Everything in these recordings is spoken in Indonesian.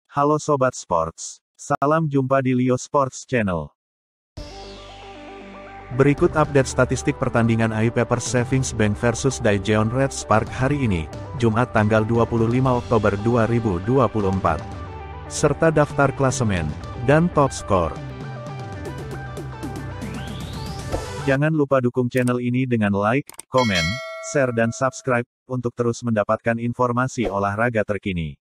Halo Sobat Sports. Salam jumpa di Leo Sports Channel. Berikut update statistik pertandingan AI Pepper Savings Bank versus Daejeon Red Spark hari ini, Jumat tanggal 25 Oktober 2024. Serta daftar klasemen dan top skor. Jangan lupa dukung channel ini dengan like, komen, share dan subscribe, untuk terus mendapatkan informasi olahraga terkini.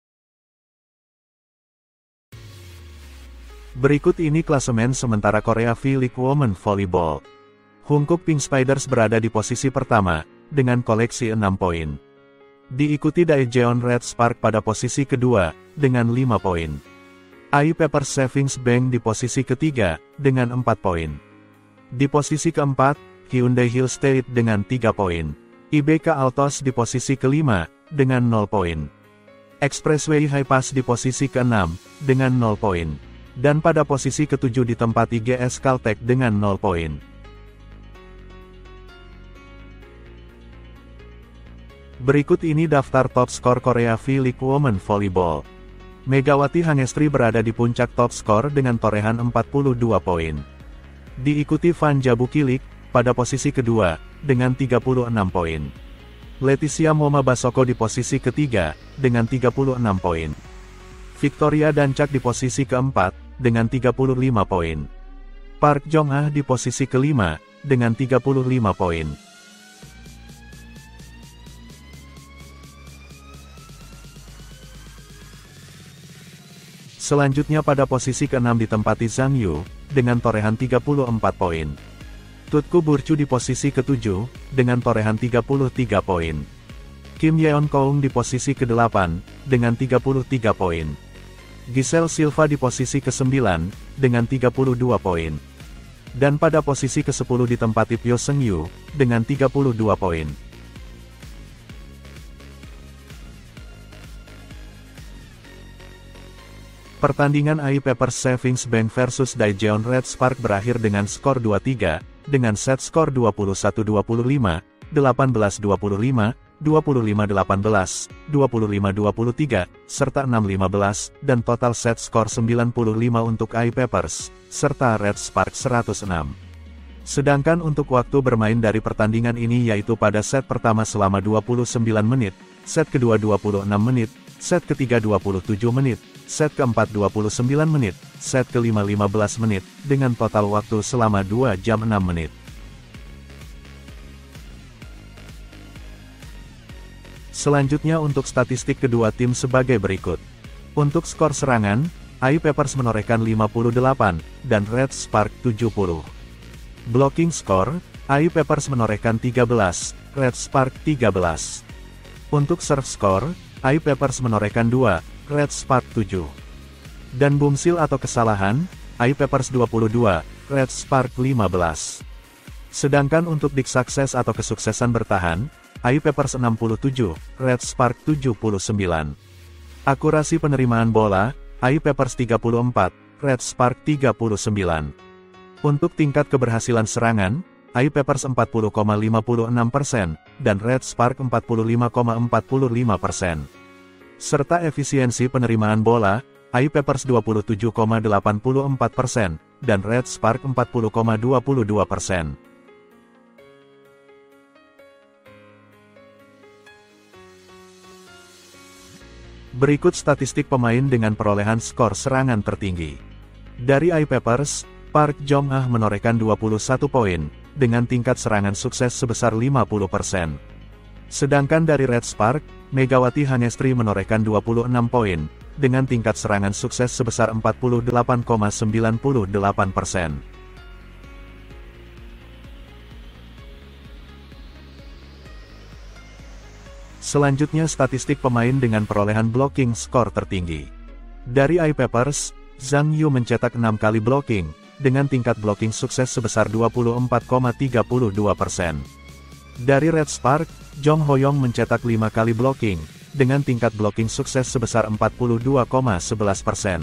Berikut ini klasemen sementara Korea V-League Women Volleyball. Hongkuk Pink Spiders berada di posisi pertama, dengan koleksi 6 poin. Diikuti Daejeon Red Spark pada posisi kedua, dengan 5 poin. AI Pepper Savings Bank di posisi ketiga, dengan 4 poin. Di posisi keempat, Hyundai Hill State dengan 3 poin. IBK Altos di posisi kelima, dengan 0 poin. Expressway High Pass di posisi keenam, dengan 0 poin. Dan pada posisi ketujuh ditempati GS Caltech dengan 0 poin. Berikut ini daftar top skor Korea V-League Women Volleyball. Megawati Hangestri berada di puncak top skor dengan torehan 42 poin. Diikuti Van Jabukilik, pada posisi kedua, dengan 36 poin. Leticia Moma Basoko di posisi ketiga, dengan 36 poin. Victoria Dancak di posisi keempat, dengan 35 poin. Park Jong-ah di posisi kelima, dengan 35 poin. Selanjutnya pada posisi keenam ditempati Zhang Yu, dengan torehan 34 poin. Tutku Burcu di posisi ketujuh, dengan torehan 33 poin. Kim Yeon Koung di posisi ke-8, dengan 33 poin. Giselle Silva di posisi ke-9, dengan 32 poin. Dan pada posisi ke-10 ditempati Pyo Seung Yu, dengan 32 poin. Pertandingan AI Pepper Savings Bank versus Daejeon Red Spark berakhir dengan skor 2-3, dengan set skor 21-25, 18-25, 25-18, 25-23, serta 6-15, dan total set skor 95 untuk AI Peppers, serta Red Spark 106. Sedangkan untuk waktu bermain dari pertandingan ini yaitu pada set pertama selama 29 menit, set kedua 26 menit, set ketiga 27 menit, set keempat 29 menit, set kelima 15 menit, dengan total waktu selama 2 jam 6 menit. Selanjutnya untuk statistik kedua tim sebagai berikut. Untuk skor serangan, AI Peppers menorehkan 58, dan Red Spark 70. Blocking skor, AI Peppers menorehkan 13, Red Spark 13. Untuk serve skor, AI Peppers menorehkan 2, Red Spark 7. Dan boomsil atau kesalahan, AI Peppers 22, Red Spark 15. Sedangkan untuk dig sukses atau kesuksesan bertahan, AI Peppers 67, Red Spark 79. Akurasi penerimaan bola, AI Peppers 34, Red Spark 39. Untuk tingkat keberhasilan serangan, AI Peppers 40,56%, dan Red Spark 45,45%. Serta efisiensi penerimaan bola, AI Peppers 27,84%, dan Red Spark 40,22%. Berikut statistik pemain dengan perolehan skor serangan tertinggi. Dari AI Peppers, Park Jong-ah menorehkan 21 poin, dengan tingkat serangan sukses sebesar 50%. Sedangkan dari Red Spark, Megawati Hangestri menorehkan 26 poin, dengan tingkat serangan sukses sebesar 48,98%. Selanjutnya statistik pemain dengan perolehan blocking skor tertinggi. Dari AI Peppers, Zhang Yu mencetak 6 kali blocking, dengan tingkat blocking sukses sebesar 24,32%. Dari Red Spark, Jong Hoyong mencetak 5 kali blocking, dengan tingkat blocking sukses sebesar 42,11%.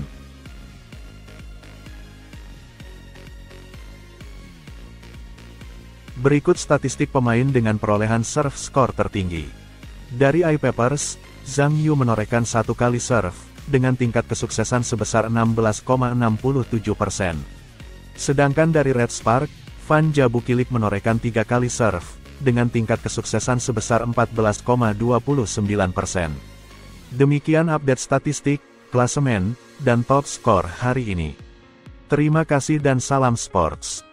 Berikut statistik pemain dengan perolehan serve skor tertinggi. Dari AI Peppers, Zhang Yu menorehkan 1 kali serve, dengan tingkat kesuksesan sebesar 16,67%. Sedangkan dari Red Spark, Van Jabukilik menorehkan 3 kali serve, dengan tingkat kesuksesan sebesar 14,29%. Demikian update statistik, klasemen, dan top skor hari ini. Terima kasih dan salam sports.